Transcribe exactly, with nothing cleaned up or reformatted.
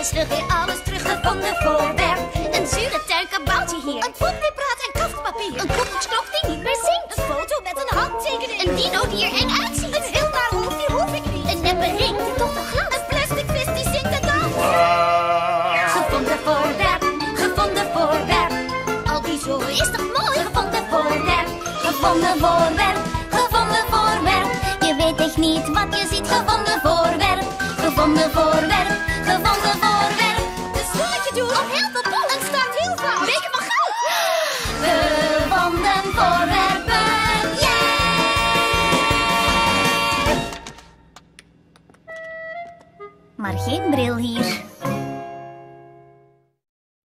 is terug, weer alles teruggevonden voorwerp. Een zure tuinkabouwtje hier. Een poepnipraat en kaftpapier. Een koekoeksklok die niet meer zingt. Een foto met een handtekening. Een dino die er eng uitziet. Een heel naar hoofd, die hoef ik niet. Een neppe ring, die toch nog glans. Een plastic vis die zingt en danst. Gevonden voorwerp, gevonden voorwerp. Al die zooi is toch mooi? Gevonden voorwerp, gevonden voorwerp, gevonden voorwerp. Je weet echt niet wat je ziet. Gevonden voorwerp, gevonden voorwerp, gevonden voorwerp. Een scholletje doen op heel veel bollen. Het staat heel vaak. Weken van goud. Gevonden voorwerpen, yeah! Maar geen bril hier.